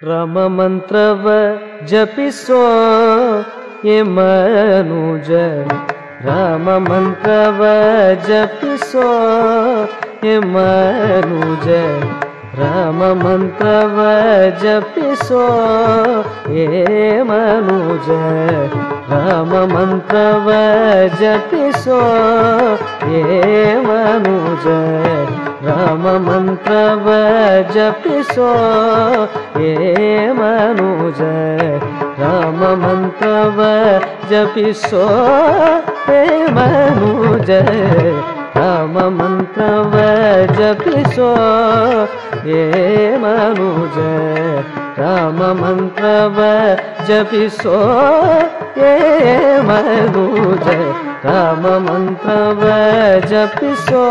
ರಾಮ ಮಂತ್ರವ ಜಪಿಸೋ ಯೇ ಮನುಜ ರಾಮ ಮಂತ್ರವ ಜಪಿಸೋ ಯೇ ಮನುಜ ರಾಮ ಮಂತ್ರವ ಜಪಿಸೋ ಯೇ ಮನುಜ ರಾಮ ಮಂತ್ರವ ಜಪಿಸೋ ಯೇ ಮನುಜ ರಾಮ ಮಂತ್ರವ ಜಪಿಸೋ ಯೇ ಮನುಜ ರಾಮ ಮಂತ್ರವ ಜಪಿಸೋ ಯೇ ಮನುಜ ರಾಮ ಮಂತ್ರವ ಜಪಿಸೋ ಯೇ ಮನುಜ ರಾಮ ಮಂತ್ರವ ಜಪಿಸೋ ಯೇ ಮನುಜ ರಾಮ ಮಂತ್ರವ ಜಪಿಸೋ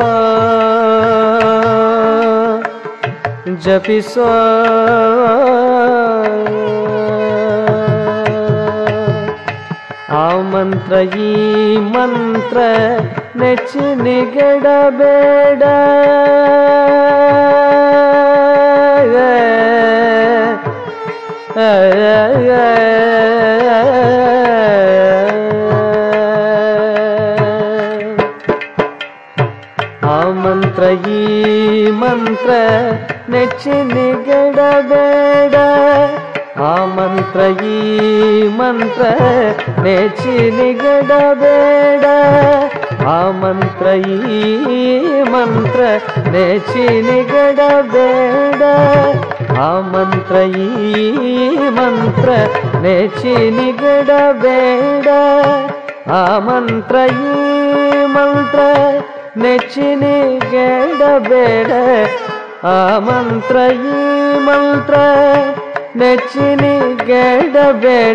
ಜಪಿಸೋ ಆ ಮಂತ್ರ ಈ ಮಂತ್ರ ನೆಚ್ಚಿ ನಿಗಡಬೇಡ ಆ ಮಂತ್ರ ಈ ಮಂತ್ರ ನೆಚ್ಚಿ ನಿಗಡಬೇಡ ಆ ಮಂತ್ರ ಈ ಮಂತ್ರ ನೆಚ್ಚಿ ನಿಗಡಬೇಡ ಆ ಮಂತ್ರ ಈ ಮಂತ್ರ ನೆಚ್ಚಿ ನಿಗಡಬೇಡ ಆ ಮಂತ್ರ ಈ ಮಂತ್ರ ನೆಚ್ಚಿ ನಿಗಡಬೇಡ ಆ ಮಂತ್ರ ಈ ಮಂತ್ರ ನೆಚ್ಚಿ ನಿಗಡಬೇಡ ಆ ಮಂತ್ರ ಈ ಮಂತ್ರ ನೆಚ್ಚಿನಿ ಗೆಡಬೇಡ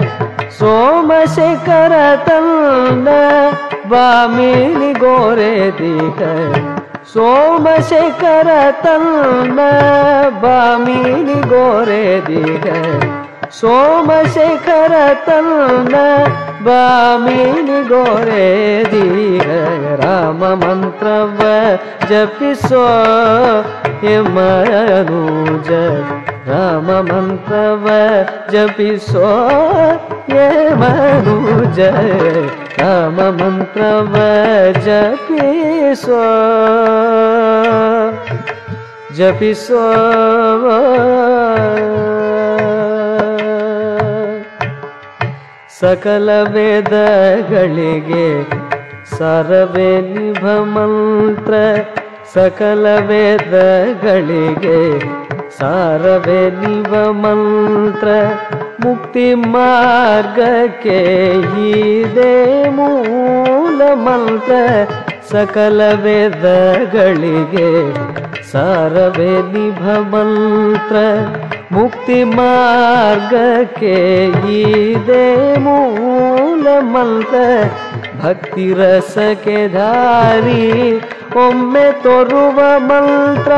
ಸೋಮಶೇಖರ ತಂದ ಬಾಮಿನಿ ಗೋರೆ ದೀಕ ಸೋಮಶೇಖರ ತಂದ ಬಾಮಿನಿ ಗೋರೆ ದೀಕ ಸೋಮಶೇಖರ ತಂದ ಬಾಮಿನಿ ಗೋರೆ ದೀಕ ರಾಮ ಮಂತ್ರವ ಜಪಿಸೋ ಯೇ ಮನುಜ ರಾಮ ಮಂತ್ರವ ಜಪಿಸೋ ಯೇ ಮನುಜ ರಾಮ ಮಂತ್ರವ ಜಪಿಸೋ ಜಪಿಸೋ ಸಕಲ ವೇದಗಳಿಗೆ ಸಾರವೇ ನಿಭ ಮಂತ್ರ ಸಕಲ ವೇದಗಳಿಗೆ ಸಾರವೇ ನಿಭ ಮಂತ್ರ ಮುಕ್ತಿ ಮಾರ್ಗಕ್ಕೆ ಇದೇ ಮೂಲ ಮಂತ್ರ ಸಕಲ ವೇದಗಳಿಗೆ ಸಾರವೇ ನಿಭ ಮಂತ್ರ ಮುಕ್ತಿ ಮಾರ್ಗಕ್ಕೆ ಇದೇ ಮೂಲ ಮಂತ್ರ ಭಕ್ತಿ ರಸಕ್ಕೆ ದಾರಿ ಒಮ್ಮೆ ತೋರುವ ಮಂತ್ರ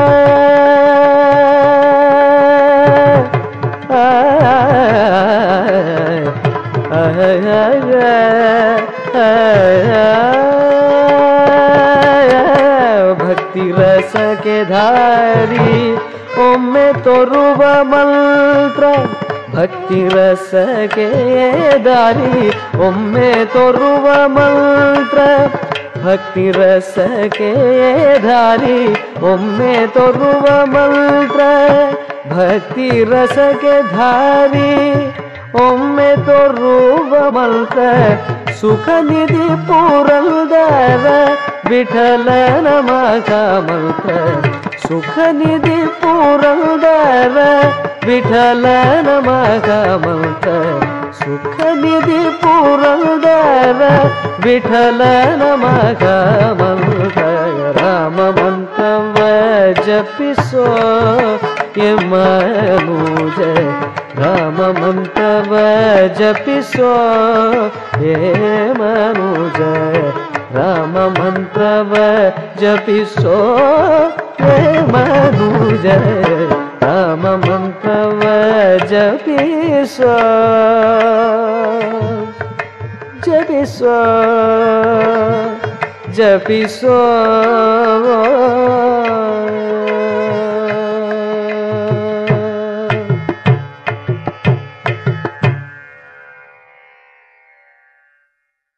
ಭಕ್ತಿ ರಸಕ್ಕೆ ದಾರಿ ಒಮ್ಮೆ ತೋರುವ ಮಂತ್ರ ಭಕ್ತಿ ರಸಕ್ಕೆ ದಾರಿ ಒಮ್ಮೆ ತೋರುವ ಮಂತ್ರ ಭಕ್ತಿ ರಸಕ್ಕೆ ದಾರಿ ಒಮ್ಮೆ ತೋರುವ ಮಂತ್ರ ಭಕ್ತಿ ರಸಕ್ಕೆ ದಾರಿ ಒಮ್ಮೆ ತೋರುವ ಮಂತ್ರ ಸುಖ ನಿಧಿ ಪುರಂದರ ವಿಠಲನ ಮಗ ಮಂತ್ರ ಸುಖ ನಿಧಿ ಪುರಂದರ ವಿಠಲನ ಮಗ ಮಂತ್ರ ಸುಖ ನಿಧಿ ಪುರಂದರ ವಿಠಲನ ಮಗ ಮಂತ್ರ ರಾಮ ಮಂತ್ರವ ಜಪಿಸೋ ಯೇ ಮನುಜ ರಾಮ ಮಂತ್ರವ ಜಪಿಸೋ ಯೇ ಮನುಜ ರಾಮ ಮಂತ್ರವ ಜಪಿಸೋ ಯೇ ಮನುಜ ರಾಮ ಮಂತ್ರವ ಜಪಿಸೋ ಜಪಿಸೋ ಜಪಿಸೋ